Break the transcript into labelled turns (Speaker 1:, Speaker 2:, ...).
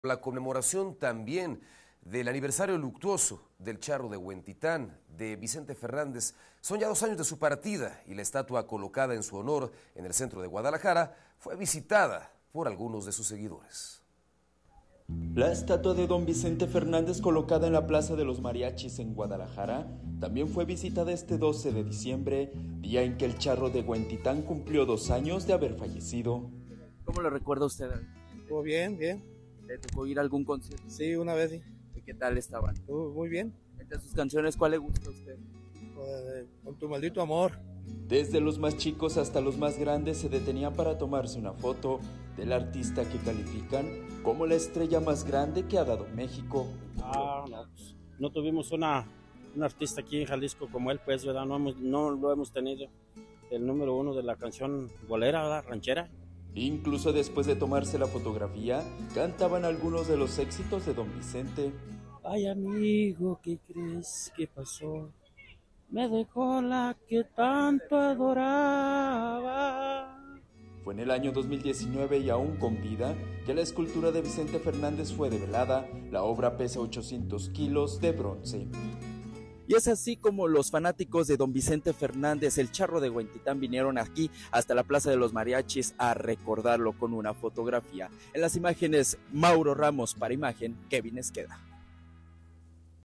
Speaker 1: La conmemoración también del aniversario luctuoso del Charro de Huentitán, de Vicente Fernández. Son ya 2 años de su partida y la estatua colocada en su honor en el centro de Guadalajara fue visitada por algunos de sus seguidores.
Speaker 2: La estatua de don Vicente Fernández colocada en la Plaza de los Mariachis en Guadalajara también fue visitada este 12 de diciembre, día en que el Charro de Huentitán cumplió 2 años de haber fallecido.
Speaker 3: ¿Cómo lo recuerda usted?
Speaker 4: Oh, bien, bien.
Speaker 3: ¿Le tocó ir a algún concierto?
Speaker 4: Sí, una vez sí.
Speaker 3: ¿Y qué tal estaban?
Speaker 4: Muy bien.
Speaker 3: Entre sus canciones, ¿cuál le gusta a usted?
Speaker 4: Con tu maldito amor.
Speaker 2: Desde los más chicos hasta los más grandes se detenían para tomarse una foto del artista que califican como la estrella más grande que ha dado México.
Speaker 5: No, pues, no tuvimos un artista aquí en Jalisco como él, pues, ¿verdad? No lo hemos tenido. El número 1 de la canción bolera, ¿verdad? Ranchera.
Speaker 2: Incluso después de tomarse la fotografía, cantaban algunos de los éxitos de don Vicente.
Speaker 5: Ay, amigo, ¿qué crees que pasó? Me dejó la que tanto adoraba.
Speaker 2: Fue en el año 2019 y aún con vida que la escultura de Vicente Fernández fue develada. La obra pesa 800 kilos de bronce.
Speaker 3: Y es así como los fanáticos de don Vicente Fernández, el Charro de Huentitán, vinieron aquí hasta la Plaza de los Mariachis a recordarlo con una fotografía. En las imágenes, Mauro Ramos, para Imagen, Kevin Esqueda.